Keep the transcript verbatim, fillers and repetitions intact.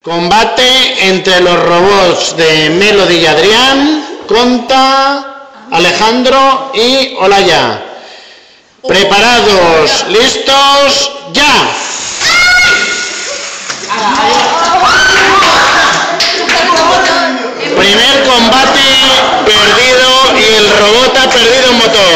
Combate entre los robots de Melody y Adrián contra Alejandro y Olaya. Preparados, listos, ya. Primer combate perdido y el robot ha perdido un motor.